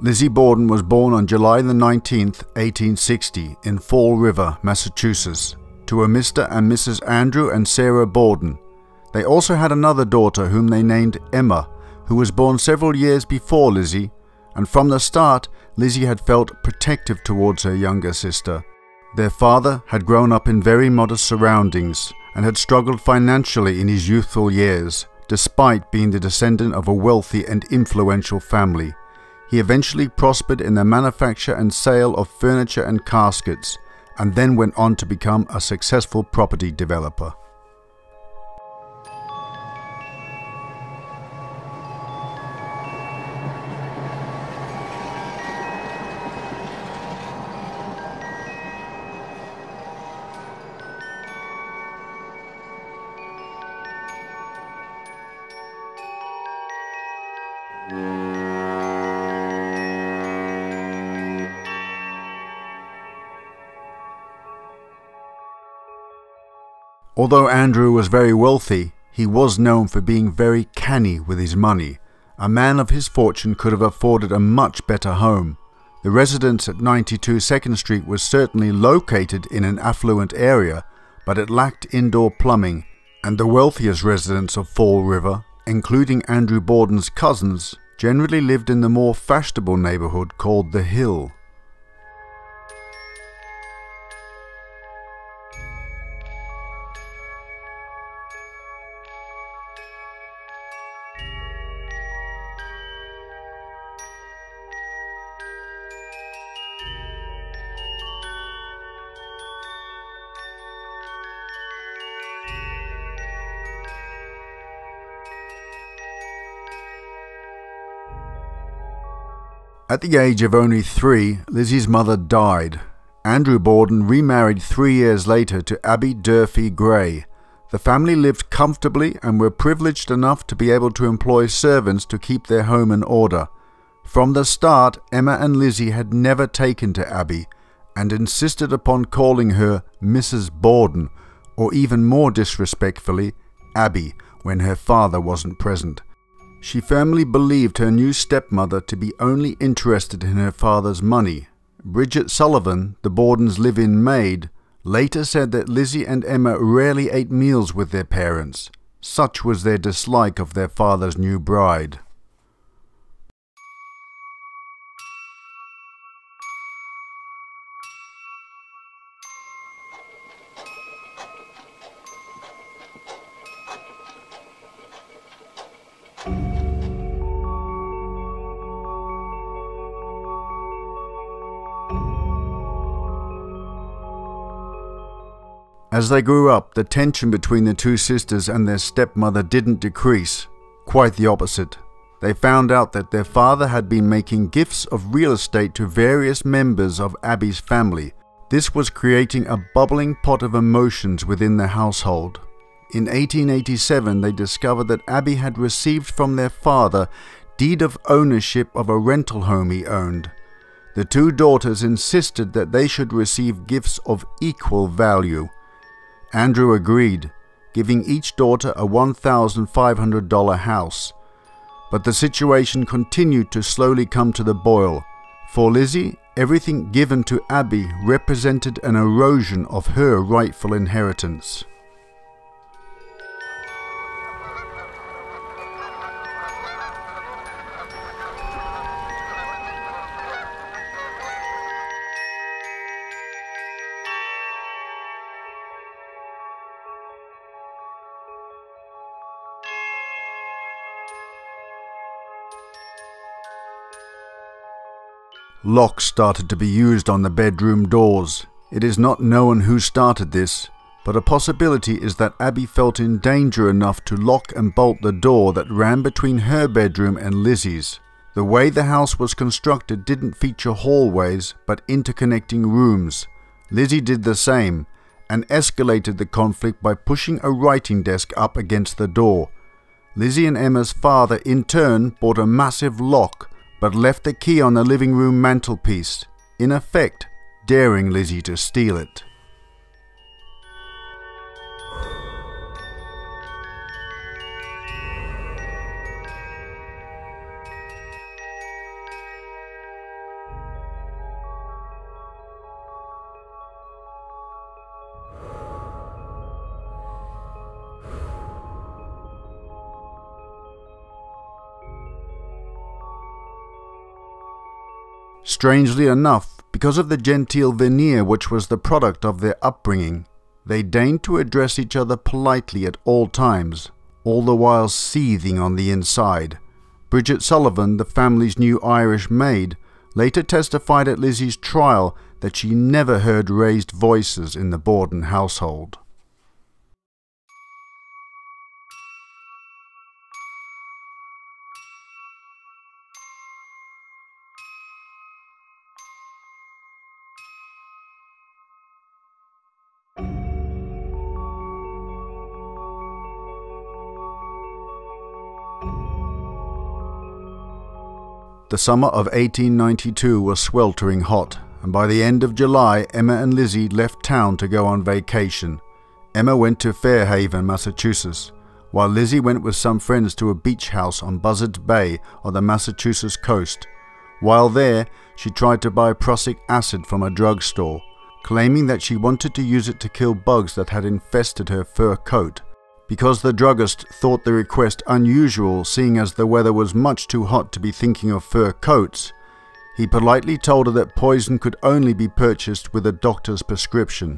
Lizzie Borden was born on July the 19th, 1860 in Fall River, Massachusetts, to a Mr. and Mrs. Andrew and Sarah Borden. They also had another daughter whom they named Emma, who was born several years before Lizzie, and from the start Lizzie had felt protective towards her younger sister. Their father had grown up in very modest surroundings and had struggled financially in his youthful years, despite being the descendant of a wealthy and influential family. He eventually prospered in the manufacture and sale of furniture and caskets, and then went on to become a successful property developer. Although Andrew was very wealthy, he was known for being very canny with his money. A man of his fortune could have afforded a much better home. The residence at 92 2nd Street was certainly located in an affluent area, but it lacked indoor plumbing, and the wealthiest residents of Fall River, including Andrew Borden's cousins, generally lived in the more fashionable neighborhood called The Hill. At the age of only 3, Lizzie's mother died. Andrew Borden remarried 3 years later to Abby Durfee Gray. The family lived comfortably and were privileged enough to be able to employ servants to keep their home in order. From the start, Emma and Lizzie had never taken to Abby and insisted upon calling her Mrs. Borden, or even more disrespectfully, Abby, when her father wasn't present. She firmly believed her new stepmother to be only interested in her father's money. Bridget Sullivan, the Bordens' live-in maid, later said that Lizzie and Emma rarely ate meals with their parents. Such was their dislike of their father's new bride. As they grew up, the tension between the two sisters and their stepmother didn't decrease. Quite the opposite. They found out that their father had been making gifts of real estate to various members of Abby's family. This was creating a bubbling pot of emotions within the household. In 1887, they discovered that Abby had received from their father deed of ownership of a rental home he owned. The two daughters insisted that they should receive gifts of equal value. Andrew agreed, giving each daughter a $1,500 house. But the situation continued to slowly come to the boil. For Lizzie, everything given to Abby represented an erosion of her rightful inheritance. Locks started to be used on the bedroom doors. It is not known who started this, but a possibility is that Abby felt in danger enough to lock and bolt the door that ran between her bedroom and Lizzie's. The way the house was constructed didn't feature hallways but interconnecting rooms. Lizzie did the same and escalated the conflict by pushing a writing desk up against the door. Lizzie and Emma's father in turn bought a massive lock but left the key on the living room mantelpiece, in effect daring Lizzie to steal it. Strangely enough, because of the genteel veneer which was the product of their upbringing, they deigned to address each other politely at all times, all the while seething on the inside. Bridget Sullivan, the family's new Irish maid, later testified at Lizzie's trial that she never heard raised voices in the Borden household. The summer of 1892 was sweltering hot, and by the end of July, Emma and Lizzie left town to go on vacation. Emma went to Fairhaven, Massachusetts, while Lizzie went with some friends to a beach house on Buzzards Bay on the Massachusetts coast. While there, she tried to buy prussic acid from a drugstore, claiming that she wanted to use it to kill bugs that had infested her fur coat. Because the druggist thought the request unusual, seeing as the weather was much too hot to be thinking of fur coats, he politely told her that poison could only be purchased with a doctor's prescription.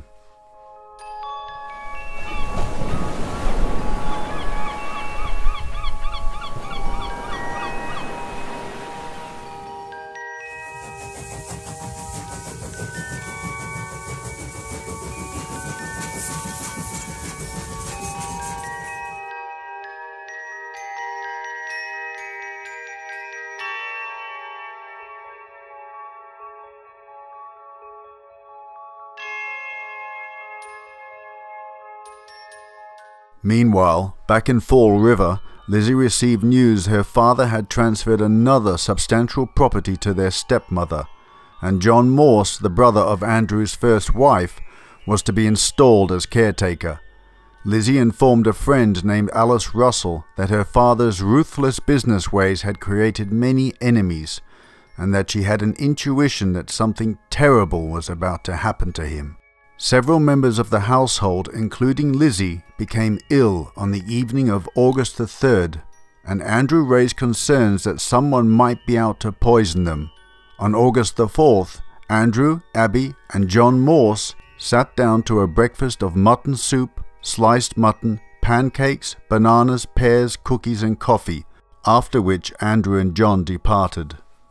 Meanwhile, back in Fall River, Lizzie received news her father had transferred another substantial property to their stepmother, and John Morse, the brother of Andrew's first wife, was to be installed as caretaker. Lizzie informed a friend named Alice Russell that her father's ruthless business ways had created many enemies, and that she had an intuition that something terrible was about to happen to him. Several members of the household, including Lizzie, became ill on the evening of August the 3rd, and Andrew raised concerns that someone might be out to poison them. On August the 4th, Andrew, Abby, and John Morse sat down to a breakfast of mutton soup, sliced mutton, pancakes, bananas, pears, cookies, and coffee, after which Andrew and John departed.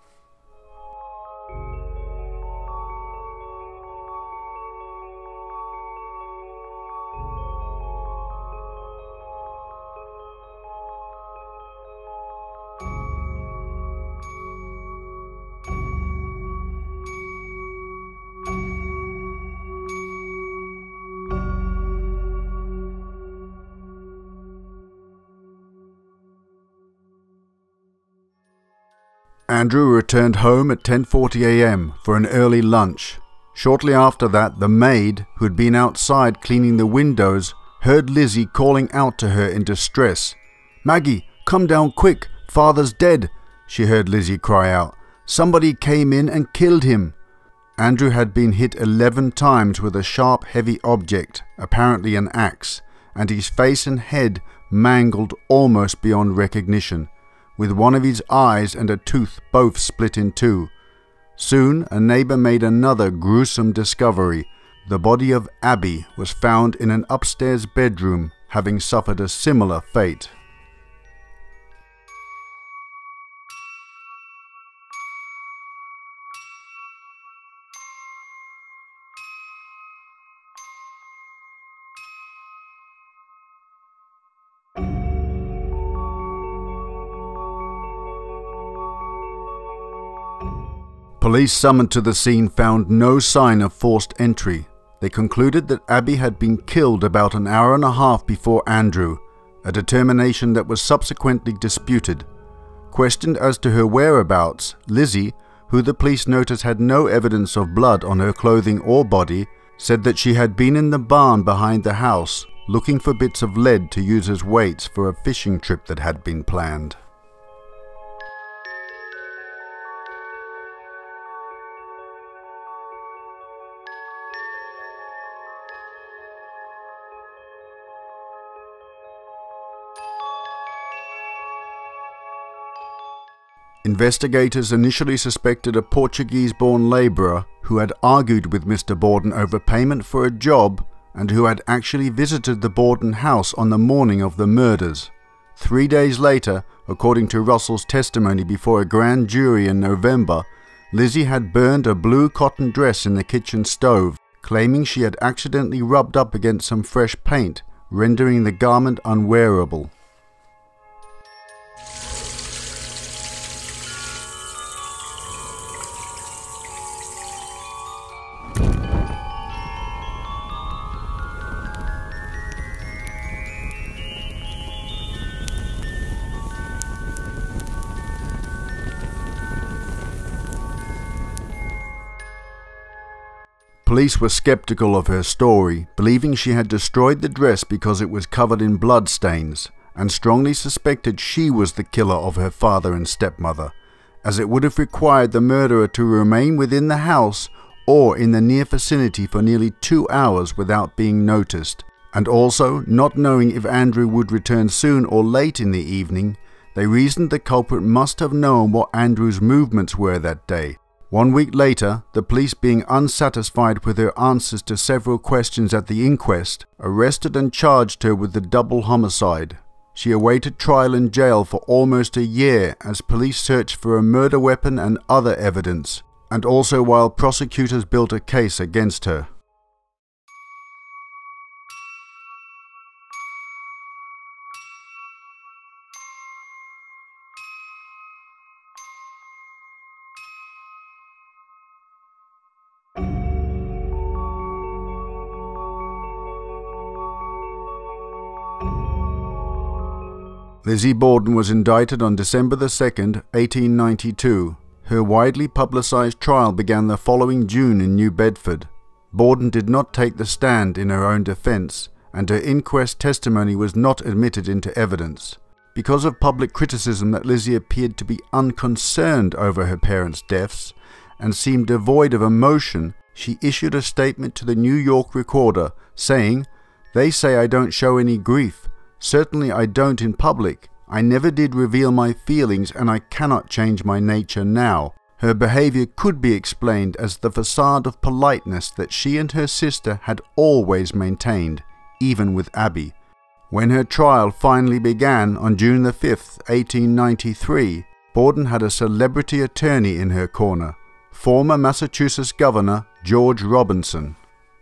Andrew returned home at 10:40 a.m. for an early lunch. Shortly after that, the maid, who had been outside cleaning the windows, heard Lizzie calling out to her in distress. "Maggie, come down quick, father's dead," she heard Lizzie cry out. "Somebody came in and killed him." Andrew had been hit 11 times with a sharp, heavy object, apparently an axe, and his face and head mangled almost beyond recognition, with one of his eyes and a tooth both split in two. Soon, a neighbor made another gruesome discovery. The body of Abby was found in an upstairs bedroom, having suffered a similar fate. Police summoned to the scene found no sign of forced entry. They concluded that Abby had been killed about an hour and a half before Andrew, a determination that was subsequently disputed. Questioned as to her whereabouts, Lizzie, who the police noticed had no evidence of blood on her clothing or body, said that she had been in the barn behind the house, looking for bits of lead to use as weights for a fishing trip that had been planned. Investigators initially suspected a Portuguese-born labourer who had argued with Mr. Borden over payment for a job and who had actually visited the Borden house on the morning of the murders. 3 days later, according to Russell's testimony before a grand jury in November, Lizzie had burned a blue cotton dress in the kitchen stove, claiming she had accidentally rubbed up against some fresh paint, rendering the garment unwearable. Police were skeptical of her story, believing she had destroyed the dress because it was covered in blood stains, and strongly suspected she was the killer of her father and stepmother, as it would have required the murderer to remain within the house or in the near vicinity for nearly 2 hours without being noticed. And also, not knowing if Andrew would return soon or late in the evening, they reasoned the culprit must have known what Andrew's movements were that day. 1 week later, the police, being unsatisfied with her answers to several questions at the inquest, arrested and charged her with the double homicide. She awaited trial in jail for almost a year as police searched for a murder weapon and other evidence, and also while prosecutors built a case against her. Lizzie Borden was indicted on December 2, 1892. Her widely publicized trial began the following June in New Bedford. Borden did not take the stand in her own defense, and her inquest testimony was not admitted into evidence. Because of public criticism that Lizzie appeared to be unconcerned over her parents' deaths and seemed devoid of emotion, she issued a statement to the New York Recorder saying, "They say I don't show any grief. Certainly I don't in public. I never did reveal my feelings and I cannot change my nature now." Her behavior could be explained as the facade of politeness that she and her sister had always maintained, even with Abby. When her trial finally began on June 5, 1893, Borden had a celebrity attorney in her corner, former Massachusetts Governor George Robinson.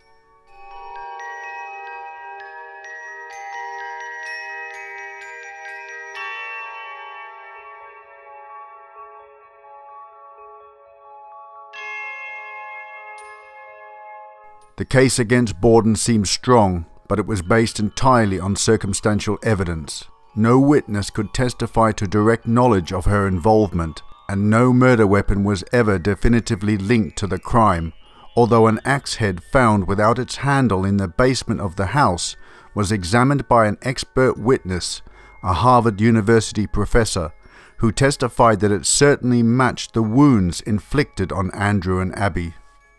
The case against Borden seemed strong, but it was based entirely on circumstantial evidence. No witness could testify to direct knowledge of her involvement, and no murder weapon was ever definitively linked to the crime, although an axe head found without its handle in the basement of the house was examined by an expert witness, a Harvard University professor, who testified that it certainly matched the wounds inflicted on Andrew and Abby.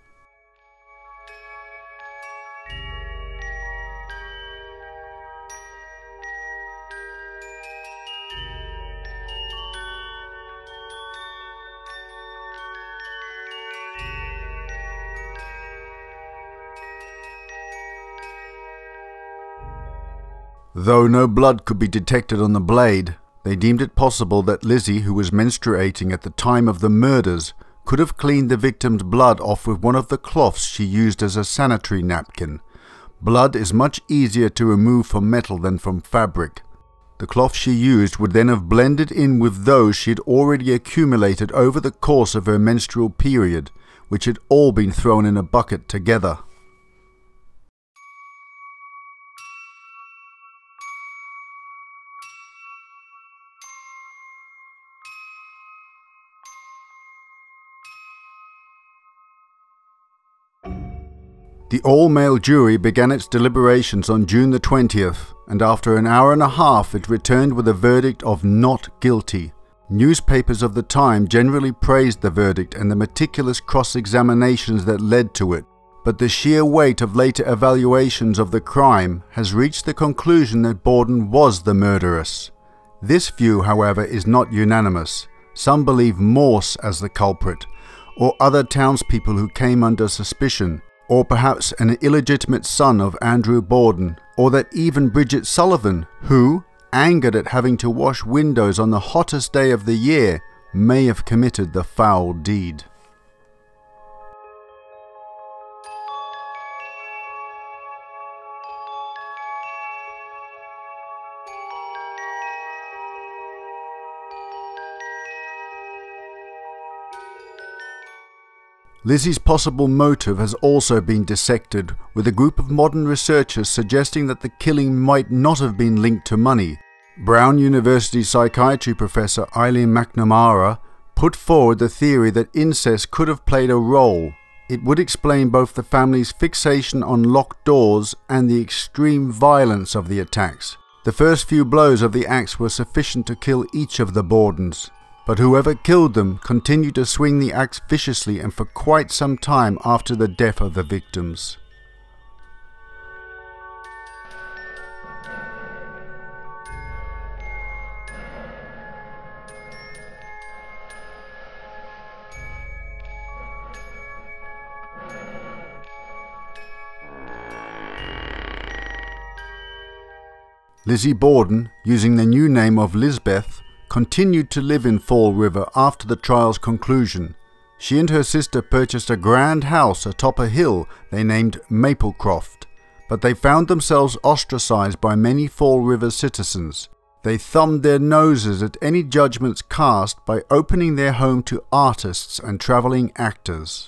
Though no blood could be detected on the blade, they deemed it possible that Lizzie, who was menstruating at the time of the murders, could have cleaned the victim's blood off with one of the cloths she used as a sanitary napkin. Blood is much easier to remove from metal than from fabric. The cloth she used would then have blended in with those she had already accumulated over the course of her menstrual period, which had all been thrown in a bucket together. The all-male jury began its deliberations on June the 20th, and after an hour and a half it returned with a verdict of not guilty. Newspapers of the time generally praised the verdict and the meticulous cross-examinations that led to it, but the sheer weight of later evaluations of the crime has reached the conclusion that Borden was the murderess. This view, however, is not unanimous. Some believe Morse as the culprit, or other townspeople who came under suspicion, or perhaps an illegitimate son of Andrew Borden, or that even Bridget Sullivan, who, angered at having to wash windows on the hottest day of the year, may have committed the foul deed. Lizzie's possible motive has also been dissected, with a group of modern researchers suggesting that the killing might not have been linked to money. Brown University psychiatry professor Eileen McNamara put forward the theory that incest could have played a role. It would explain both the family's fixation on locked doors and the extreme violence of the attacks. The first few blows of the axe were sufficient to kill each of the Bordens. But whoever killed them continued to swing the axe viciously and for quite some time after the death of the victims. Lizzie Borden, using the new name of Lizbeth, continued to live in Fall River after the trial's conclusion. She and her sister purchased a grand house atop a hill they named Maplecroft, but they found themselves ostracized by many Fall River citizens. They thumbed their noses at any judgments cast by opening their home to artists and traveling actors.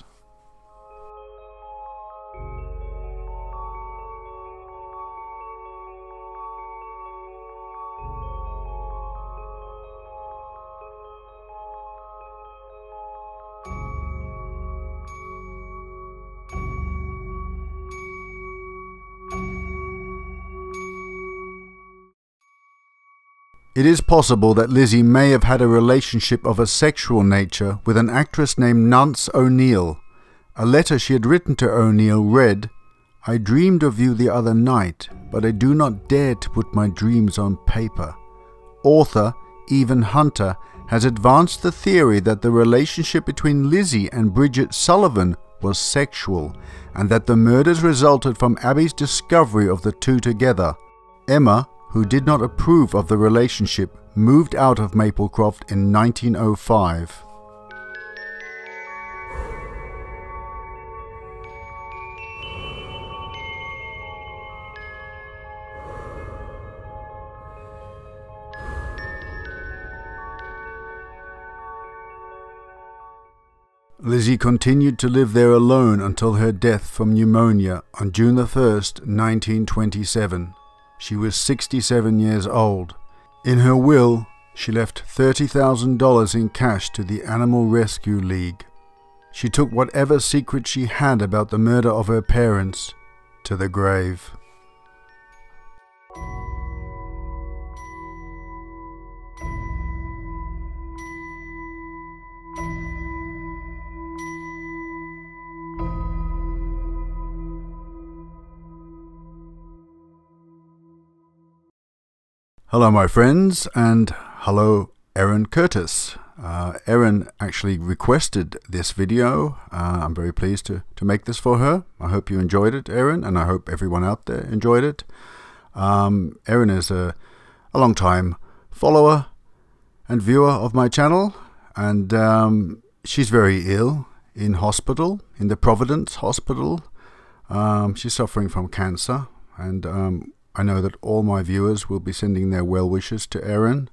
It is possible that Lizzie may have had a relationship of a sexual nature with an actress named Nance O'Neill. A letter she had written to O'Neill read, "I dreamed of you the other night, but I do not dare to put my dreams on paper." Author Evan Hunter has advanced the theory that the relationship between Lizzie and Bridget Sullivan was sexual, and that the murders resulted from Abby's discovery of the two together. Emma, who did not approve of the relationship, moved out of Maplecroft in 1905. Lizzie continued to live there alone until her death from pneumonia on June 1st, 1927. She was 67 years old. In her will, she left $30,000 in cash to the Animal Rescue League. She took whatever secret she had about the murder of her parents to the grave. Hello my friends, and hello Erin Curtis. Erin actually requested this video. I'm very pleased to make this for her. I hope you enjoyed it, Erin, and I hope everyone out there enjoyed it. Erin is a long-time follower and viewer of my channel, and she's very ill in hospital, in the Providence Hospital. She's suffering from cancer, and I know that all my viewers will be sending their well wishes to Erin.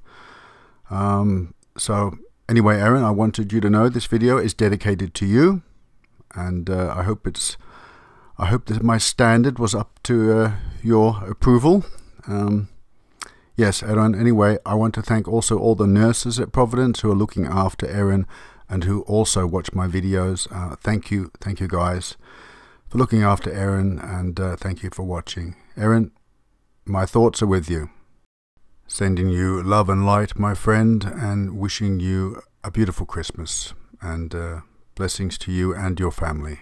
So anyway, Erin, I wanted you to know this video is dedicated to you, and I hope that my standard was up to your approval. Yes, Erin. Anyway, I want to thank also all the nurses at Providence who are looking after Erin and who also watch my videos. Thank you guys for looking after Erin, and thank you for watching. Erin, my thoughts are with you. Sending you love and light, my friend, and wishing you a beautiful Christmas, and blessings to you and your family.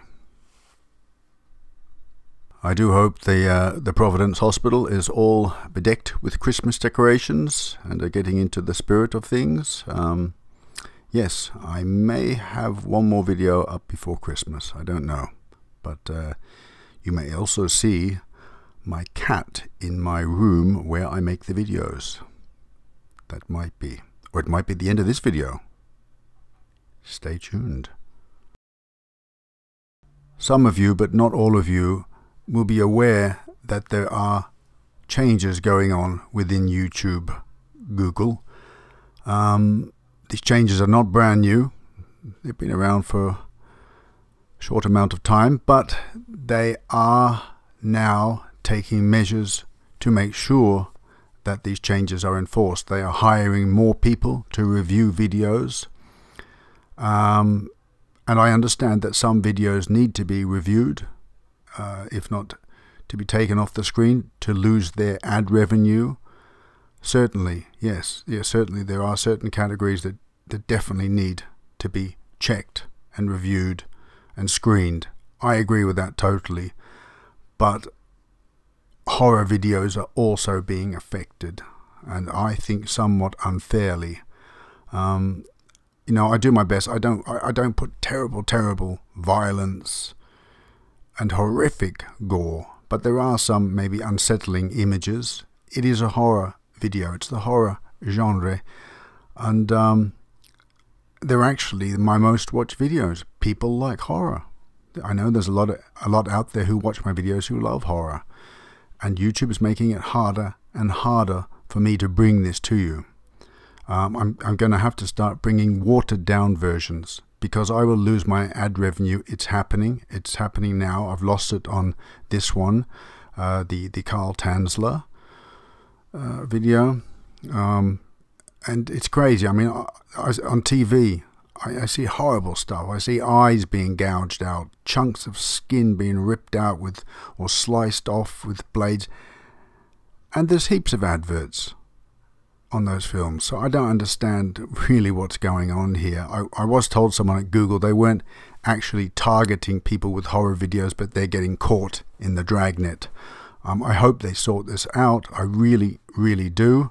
I do hope the Providence Hospital is all bedecked with Christmas decorations and are getting into the spirit of things. Yes, I may have one more video up before Christmas, I don't know. But you may also see my cat in my room where I make the videos. That might be, or it might be the end of this video. Stay tuned. Some of you, but not all of you, will be aware that there are changes going on within YouTube, Google. These changes are not brand new. They've been around for a short amount of time, but they are now taking measures to make sure that these changes are enforced. They are hiring more people to review videos. And I understand that some videos need to be reviewed, if not to be taken off the screen, to lose their ad revenue. Certainly, yes, certainly there are certain categories that definitely need to be checked and reviewed and screened. I agree with that totally. But horror videos are also being affected, and I think somewhat unfairly. You know, I do my best. I don't put terrible violence and horrific gore, but there are some maybe unsettling images. It is a horror video. It's the horror genre, and they're actually my most watched videos. People like horror. I know there's a lot out there who watch my videos who love horror, and YouTube is making it harder and harder for me to bring this to you. I'm going to have to start bringing watered down versions, because I will lose my ad revenue. It's happening now. I've lost it on this one, the Carl Tanzler video, and it's crazy. I mean, on TV I see horrible stuff. I see eyes being gouged out, chunks of skin being ripped out with or sliced off with blades, and there's heaps of adverts on those films. So I don't understand really what's going on here. I was told someone at Google they weren't actually targeting people with horror videos, but they're getting caught in the dragnet. I hope they sort this out. I really do.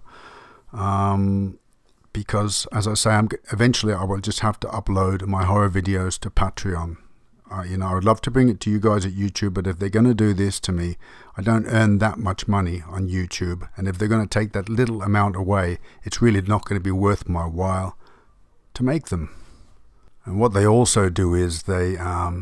Because, as I say, eventually I will just have to upload my horror videos to Patreon. You know, I would love to bring it to you guys at YouTube, but if they're going to do this to me, I don't earn that much money on YouTube. And if they're going to take that little amount away, it's really not going to be worth my while to make them. And what they also do is they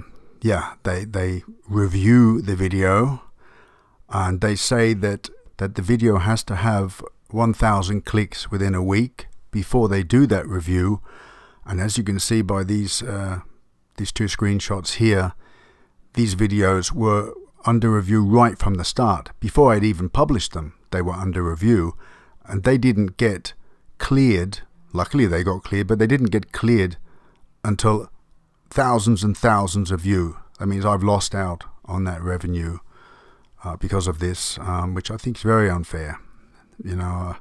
review the video, and they say that the video has to have 1,000 clicks within a week before they do that review. And as you can see by these two screenshots here, these videos were under review right from the start. Before I'd even published them, they were under review, and they didn't get cleared. Luckily they got cleared, but they didn't get cleared until thousands and thousands of views. That means I've lost out on that revenue because of this, which I think is very unfair. You know,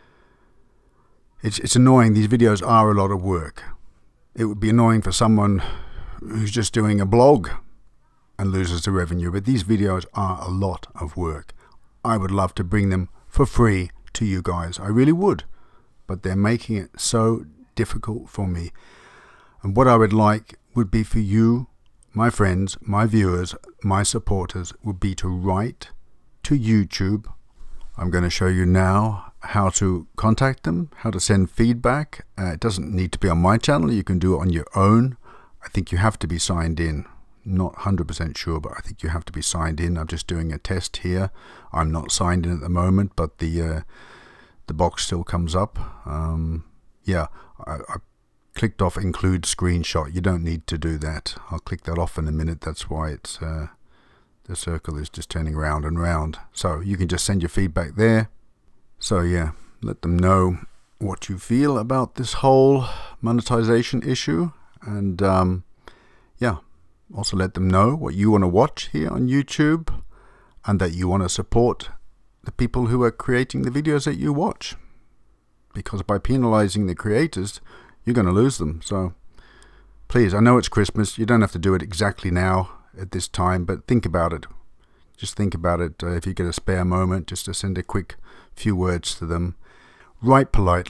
it's annoying. These videos are a lot of work. It would be annoying for someone who's just doing a blog and loses the revenue, but these videos are a lot of work. I would love to bring them for free to you guys. I really would, but they're making it so difficult for me. And what I would like would be for you, my friends, my viewers, my supporters, would be to write to YouTube. I'm going to show you now how to contact them, how to send feedback. It doesn't need to be on my channel. You can do it on your own. I think you have to be signed in. Not 100% sure, but I think you have to be signed in. I'm just doing a test here. I'm not signed in at the moment, but the box still comes up. Yeah, I clicked off include screenshot. You don't need to do that. I'll click that off in a minute. That's why it's the circle is just turning round and round. So you can just send your feedback there. So yeah, let them know what you feel about this whole monetization issue, and yeah, also let them know what you want to watch here on YouTube, and that you want to support the people who are creating the videos that you watch, because by penalizing the creators, you're going to lose them. So please, I know it's Christmas, you don't have to do it exactly now at this time, but think about it. Just think about it. If you get a spare moment, just to send a quick few words to them. Write politely,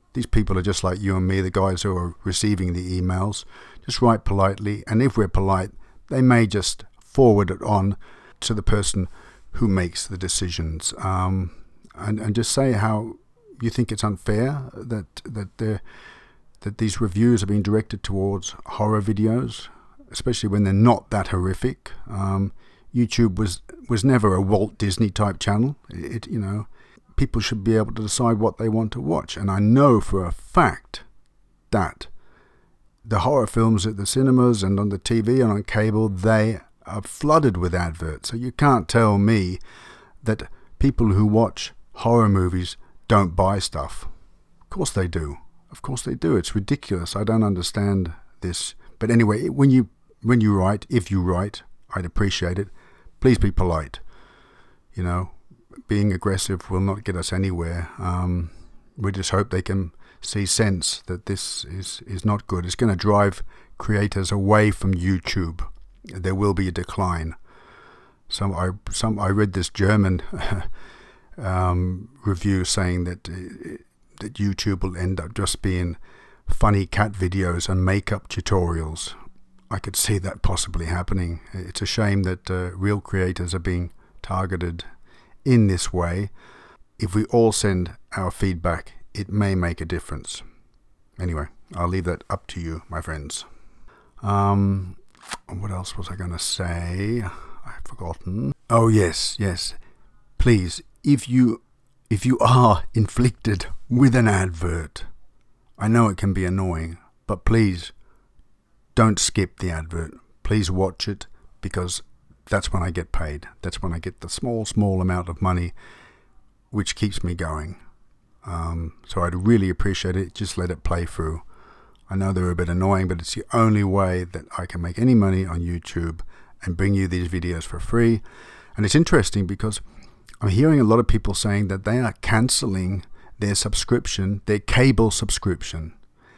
These people are just like you and me, the guys who are receiving the emails. Just write politely, and if we're polite, they may just forward it on to the person who makes the decisions. And just say how you think it's unfair that these reviews are being directed towards horror videos, especially when they're not that horrific. YouTube was never a Walt Disney type channel. People should be able to decide what they want to watch. And I know for a fact that the horror films at the cinemas and on the TV and on cable, they are flooded with adverts. So you can't tell me that people who watch horror movies don't buy stuff. Of course they do. Of course they do. It's ridiculous. I don't understand this. But anyway, when you write, if you write, I'd appreciate it. Please be polite. Being aggressive will not get us anywhere. We just hope they can see sense that this is not good. It's going to drive creators away from YouTube. There will be a decline. I read this German review saying that YouTube will end up just being funny cat videos and makeup tutorials. I could see that possibly happening. It's a shame that real creators are being targeted in this way. If we all send our feedback, it may make a difference. Anyway, I'll leave that up to you, my friends. What else was I going to say? I've forgotten. Oh yes. Please, if you are inflicted with an advert, I know it can be annoying, but please don't skip the advert. Please watch it, because that's when I get paid. That's when I get the small amount of money which keeps me going. So I'd really appreciate it. Just let it play through. I know they're a bit annoying, but it's the only way that I can make any money on YouTube and bring you these videos for free. And it's interesting because I'm hearing a lot of people saying that they are cancelling their subscription, their cable subscription.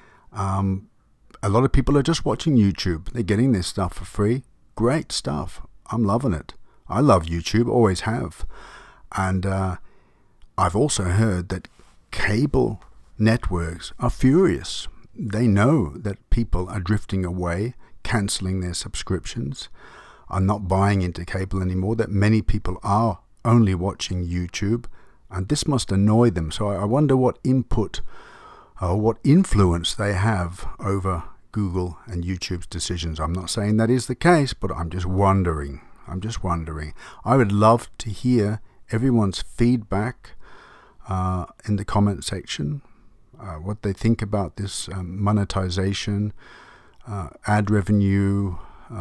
A lot of people are just watching YouTube. They're getting this stuff for free. Great stuff. I'm loving it. I love YouTube, always have. And I've also heard that cable networks are furious. They know that people are drifting away, cancelling their subscriptions, are not buying into cable anymore, that many people are only watching YouTube, and this must annoy them. So I wonder what input or what influence they have over Google and YouTube's decisions. I'm not saying that is the case, but I'm just wondering. I would love to hear everyone's feedback in the comment section, what they think about this monetization, ad revenue,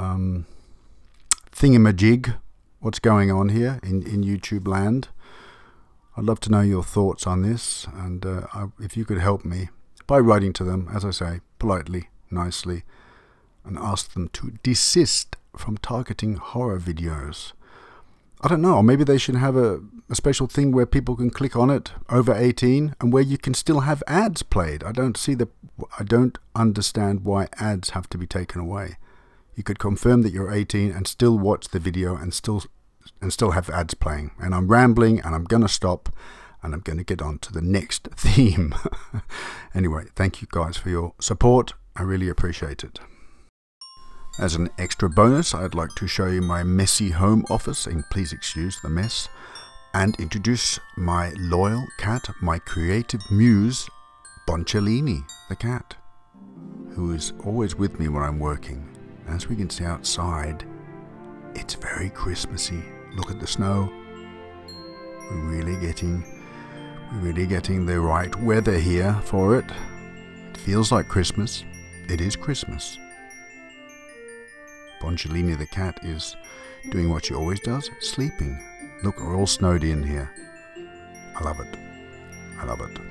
thingamajig, what's going on here in YouTube land. I'd love to know your thoughts on this, and if you could help me by writing to them, as I say, politely, nicely, and ask them to desist from targeting horror videos. I don't know, or maybe they should have a special thing where people can click on it over 18 and where you can still have ads played. I don't understand why ads have to be taken away. You could confirm that you're 18 and still watch the video and still have ads playing. And I'm rambling, and I'm going to stop, and I'm going to get on to the next theme. Anyway, thank you guys for your support. I really appreciate it. As an extra bonus, I'd like to show you my messy home office, and please excuse the mess, and introduce my loyal cat, my creative muse, Boncellini, the cat, who is always with me when I'm working. As we can see outside, it's very Christmassy. Look at the snow. We're really getting the right weather here for it. It feels like Christmas. It is Christmas. Boncellini the cat is doing what she always does, sleeping. Look, we're all snowed in here. I love it. I love it.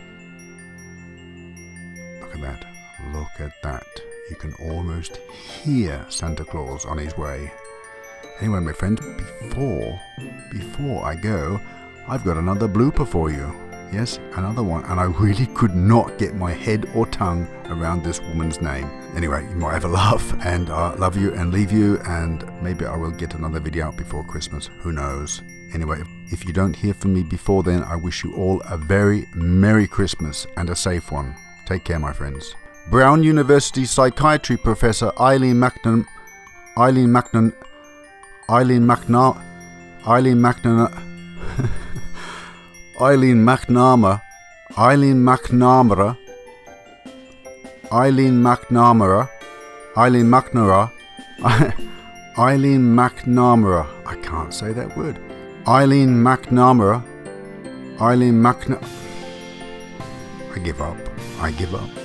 Look at that. Look at that. You can almost hear Santa Claus on his way. Anyway, my friend, before I go, I've got another blooper for you. Yes, another one, and I really could not get my head or tongue around this woman's name. Anyway, you might have a laugh, and I love you and leave you, and maybe I will get another video out before Christmas. Who knows? Anyway, if you don't hear from me before then, I wish you all a very Merry Christmas and a safe one. Take care, my friends. Brown University psychiatry professor Eileen McNamara, I can't say that word. I give up.